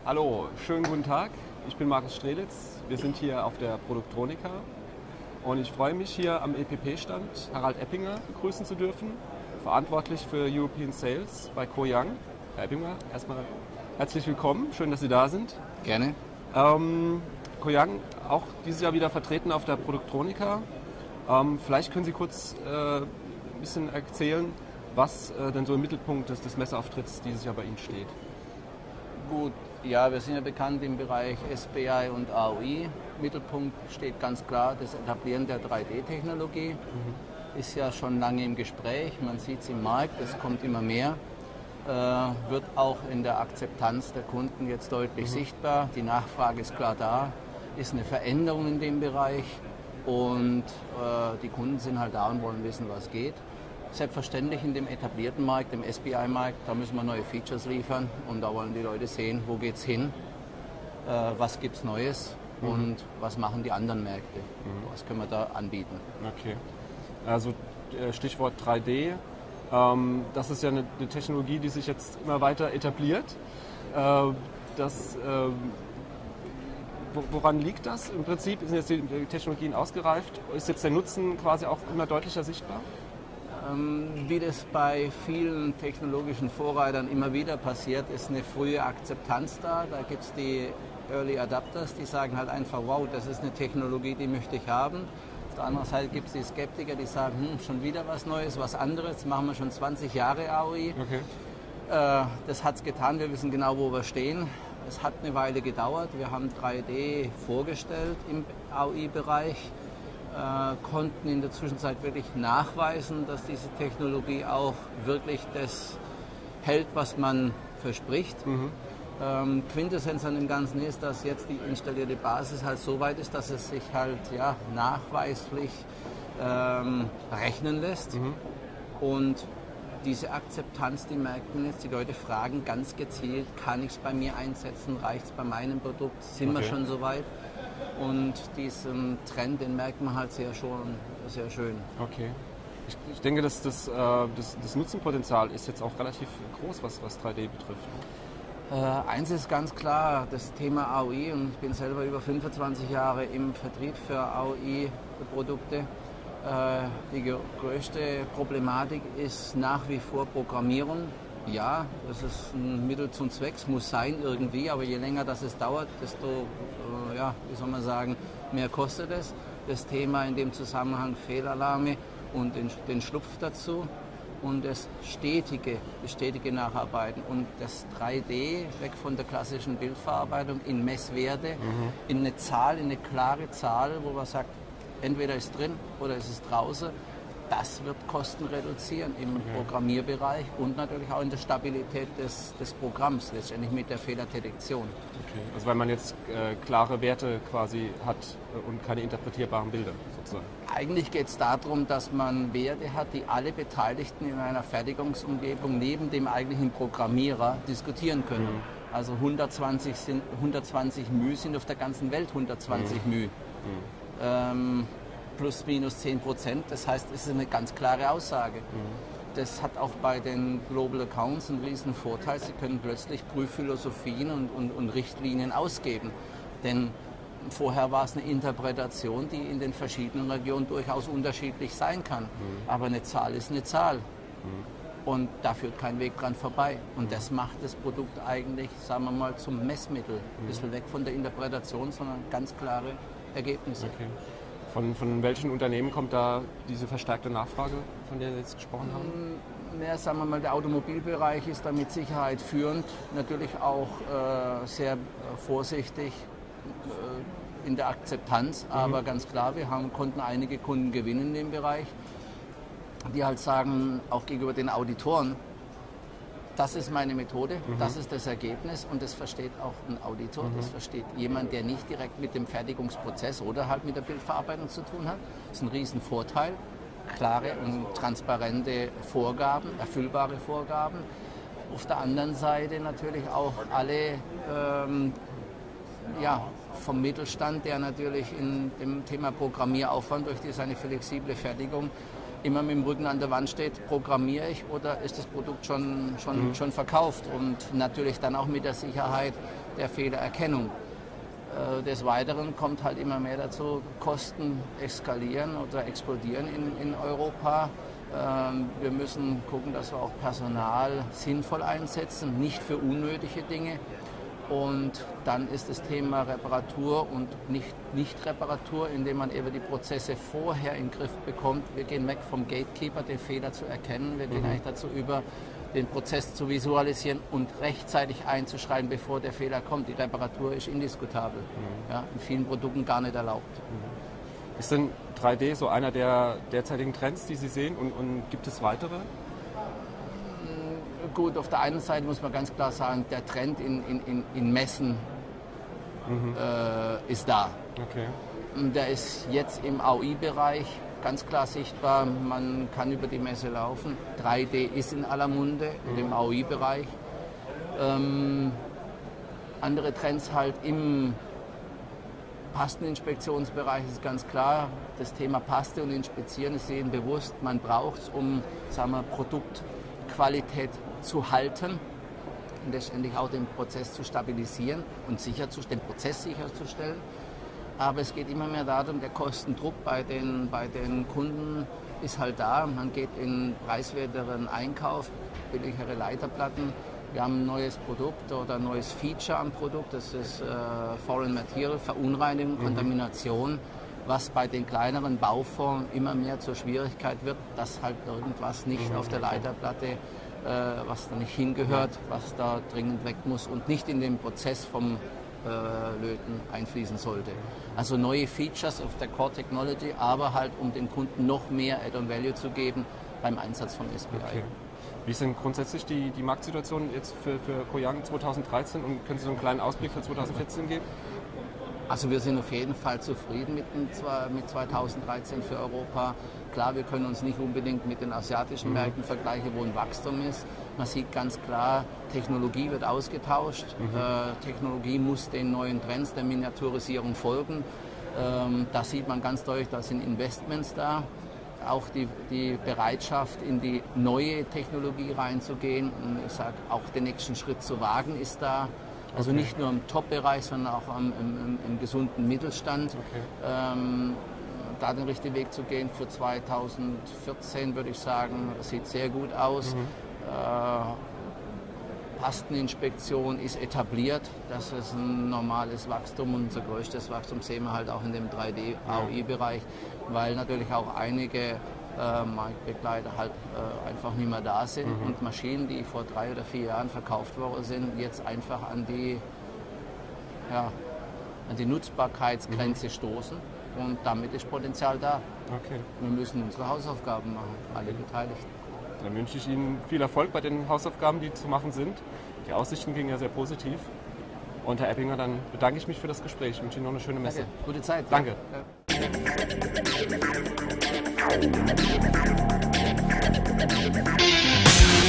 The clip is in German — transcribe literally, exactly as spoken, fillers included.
Hallo, schönen guten Tag. Ich bin Markus Strelitz. Wir sind hier auf der Produktronika und ich freue mich, hier am E P P-Stand Harald Eppinger begrüßen zu dürfen, verantwortlich für European Sales bei Coyoung. Herr Eppinger, erstmal herzlich willkommen. Schön, dass Sie da sind. Gerne. Ähm, Coyoung auch dieses Jahr wieder vertreten auf der Produktronika. Ähm, vielleicht können Sie kurz äh, ein bisschen erzählen, was äh, denn so im Mittelpunkt des, des Messeauftritts dieses Jahr bei Ihnen steht. Gut, ja, wir sind ja bekannt im Bereich S B I und A O I. Mittelpunkt steht ganz klar das Etablieren der drei D-Technologie. Mhm. Ist ja schon lange im Gespräch, man sieht es im Markt, es kommt immer mehr. Äh, wird auch in der Akzeptanz der Kunden jetzt deutlich mhm. sichtbar. Die Nachfrage ist klar da, ist eine Veränderung in dem Bereich und äh, die Kunden sind halt da und wollen wissen, was geht. Selbstverständlich in dem etablierten Markt, dem S B I-Markt, da müssen wir neue Features liefern und da wollen die Leute sehen, wo geht es hin, äh, was gibt es Neues mhm. und was machen die anderen Märkte, mhm. was können wir da anbieten. Okay, also Stichwort drei D, ähm, das ist ja eine, eine Technologie, die sich jetzt immer weiter etabliert. Äh, das, äh, woran liegt das? Im Prinzip sind jetzt die Technologien ausgereift, ist jetzt der Nutzen quasi auch immer deutlicher sichtbar? Wie das bei vielen technologischen Vorreitern immer wieder passiert, ist eine frühe Akzeptanz da. Da gibt es die Early Adapters, die sagen halt einfach, wow, das ist eine Technologie, die möchte ich haben. Auf der anderen Seite gibt es die Skeptiker, die sagen, hm, schon wieder was Neues, was anderes, machen wir schon zwanzig Jahre A O I. Okay. Äh, das hat es getan, wir wissen genau, wo wir stehen. Es hat eine Weile gedauert, wir haben drei D vorgestellt im A O I-Bereich. Konnten in der Zwischenzeit wirklich nachweisen, dass diese Technologie auch wirklich das hält, was man verspricht. Mhm. Ähm, Quintessenz an dem Ganzen ist, dass jetzt die installierte Basis halt so weit ist, dass es sich halt ja, nachweislich ähm, rechnen lässt. Mhm. Und diese Akzeptanz, die merkt man jetzt, die Leute fragen ganz gezielt, kann ich es bei mir einsetzen, reicht es bei meinem Produkt, sind okay. wir schon so weit? Und diesen Trend, den merkt man halt sehr schon, sehr schön. Okay. Ich, ich denke, dass das, äh, das, das Nutzenpotenzial ist jetzt auch relativ groß, was, was drei D betrifft. Äh, eins ist ganz klar, das Thema A O I, und ich bin selber über fünfundzwanzig Jahre im Vertrieb für A O I-Produkte. Äh, die größte Problematik ist nach wie vor Programmierung. Ja, das ist ein Mittel zum Zweck, es muss sein irgendwie, aber je länger das es dauert, desto, äh, ja, wie soll man sagen, mehr kostet es. Das Thema in dem Zusammenhang Fehlalarme und den, den Schlupf dazu und das stetige, das stetige Nacharbeiten und das drei D weg von der klassischen Bildverarbeitung in Messwerte, mhm. in eine Zahl, in eine klare Zahl, wo man sagt, entweder ist drin oder ist es draußen. Das wird Kosten reduzieren im okay. Programmierbereich und natürlich auch in der Stabilität des, des Programms, letztendlich mit der Fehlerdetektion. Okay. Also weil man jetzt äh, klare Werte quasi hat und keine interpretierbaren Bilder sozusagen. Eigentlich geht es darum, dass man Werte hat, die alle Beteiligten in einer Fertigungsumgebung neben dem eigentlichen Programmierer diskutieren können. Mhm. Also hundertzwanzig, sind, hundertzwanzig μ sind auf der ganzen Welt hundertzwanzig mhm. μ. Mhm. Ähm, plus minus zehn Prozent. Das heißt, es ist eine ganz klare Aussage. Mhm. Das hat auch bei den Global Accounts einen riesen Vorteil. Sie können plötzlich Prüfphilosophien und, und, und Richtlinien ausgeben. Denn vorher war es eine Interpretation, die in den verschiedenen Regionen durchaus unterschiedlich sein kann. Mhm. Aber eine Zahl ist eine Zahl. Mhm. Und da führt kein Weg dran vorbei. Und das macht das Produkt eigentlich, sagen wir mal, zum Messmittel. Mhm. Ein bisschen weg von der Interpretation, sondern ganz klare Ergebnisse. Okay. Von, von welchen Unternehmen kommt da diese verstärkte Nachfrage, von der Sie jetzt gesprochen haben? Ja, sagen wir mal, der Automobilbereich ist da mit Sicherheit führend. Natürlich auch äh, sehr äh, vorsichtig äh, in der Akzeptanz. Mhm. Aber ganz klar, wir haben, konnten einige Kunden gewinnen in dem Bereich, die halt sagen, auch gegenüber den Auditoren, das ist meine Methode, mhm. das ist das Ergebnis und das versteht auch ein Auditor, mhm. das versteht jemand, der nicht direkt mit dem Fertigungsprozess oder halt mit der Bildverarbeitung zu tun hat. Das ist ein Riesenvorteil, klare und transparente Vorgaben, erfüllbare Vorgaben. Auf der anderen Seite natürlich auch alle ähm, ja, vom Mittelstand, der natürlich in dem Thema Programmieraufwand durch die, seine flexible Fertigung immer mit dem Rücken an der Wand steht, programmiere ich oder ist das Produkt schon, schon, mhm. schon verkauft? Und natürlich dann auch mit der Sicherheit der Fehlererkennung. Äh, des Weiteren kommt halt immer mehr dazu, Kosten eskalieren oder explodieren in, in Europa. Ähm, wir müssen gucken, dass wir auch Personal sinnvoll einsetzen, nicht für unnötige Dinge. Und dann ist das Thema Reparatur und nicht, nicht Reparatur, indem man eben die Prozesse vorher in den Griff bekommt. Wir gehen weg vom Gatekeeper, den Fehler zu erkennen. Wir gehen mhm. eigentlich dazu über, den Prozess zu visualisieren und rechtzeitig einzuschreiben, bevor der Fehler kommt. Die Reparatur ist indiskutabel, mhm. ja, in vielen Produkten gar nicht erlaubt. Mhm. Ist denn drei D so einer der derzeitigen Trends, die Sie sehen, und, und gibt es weitere? Gut, auf der einen Seite muss man ganz klar sagen, der Trend in, in, in Messen mhm. äh, ist da. Okay. Der ist jetzt im A I-Bereich ganz klar sichtbar. Man kann über die Messe laufen. drei D ist in aller Munde, mhm. im A I-Bereich. Ähm, andere Trends halt im Pasteninspektionsbereich ist ganz klar. Das Thema Paste und Inspizieren ist Ihnen bewusst. Man braucht es, um, sagen wir, Produktqualität zu halten und letztendlich auch den Prozess zu stabilisieren und sicher zu, den Prozess sicherzustellen. Aber es geht immer mehr darum, der Kostendruck bei den, bei den Kunden ist halt da. Man geht in preiswerteren Einkauf, billigere Leiterplatten. Wir haben ein neues Produkt oder ein neues Feature am Produkt, das ist äh, Foreign Material, Verunreinigung, mhm. Kontamination, was bei den kleineren Bauformen immer mehr zur Schwierigkeit wird, dass halt irgendwas nicht mhm. auf der Leiterplatte was da nicht hingehört, was da dringend weg muss und nicht in den Prozess vom äh, Löten einfließen sollte. Also neue Features auf der Core Technology, aber halt um den Kunden noch mehr Add-on Value zu geben beim Einsatz von S P I. Okay. Wie ist denn grundsätzlich die, die Marktsituation jetzt für, für Kooyang zweitausenddreizehn und können Sie so einen kleinen Ausblick für zweitausendvierzehn geben? Also wir sind auf jeden Fall zufrieden mit, dem, mit zweitausenddreizehn für Europa. Klar, wir können uns nicht unbedingt mit den asiatischen mhm. Märkten vergleichen, wo ein Wachstum ist. Man sieht ganz klar, Technologie wird ausgetauscht. Mhm. Äh, Technologie muss den neuen Trends der Miniaturisierung folgen. Ähm, da sieht man ganz deutlich, da sind Investments da. Auch die, die Bereitschaft, in die neue Technologie reinzugehen und ich sage, auch den nächsten Schritt zu wagen, ist da. Also okay. nicht nur im Top-Bereich, sondern auch im, im, im gesunden Mittelstand. Okay. Ähm, da den richtigen Weg zu gehen für zweitausendvierzehn, würde ich sagen, sieht sehr gut aus. Mhm. Äh, Pasteninspektion ist etabliert. Das ist ein normales Wachstum und unser größtes Wachstum sehen wir halt auch in dem drei D A I-Bereich, weil natürlich auch einige äh, Marktbegleiter halt äh, einfach nicht mehr da sind mhm. und Maschinen, die vor drei oder vier Jahren verkauft worden sind, jetzt einfach an die, ja, an die Nutzbarkeitsgrenze mhm. stoßen und damit ist Potenzial da. Okay. Wir müssen unsere Hausaufgaben machen, alle Beteiligten. Dann wünsche ich Ihnen viel Erfolg bei den Hausaufgaben, die zu machen sind. Die Aussichten gingen ja sehr positiv. Und Herr Eppinger, dann bedanke ich mich für das Gespräch. Ich wünsche Ihnen noch eine schöne Messe. Danke. Gute Zeit. Danke. Ja.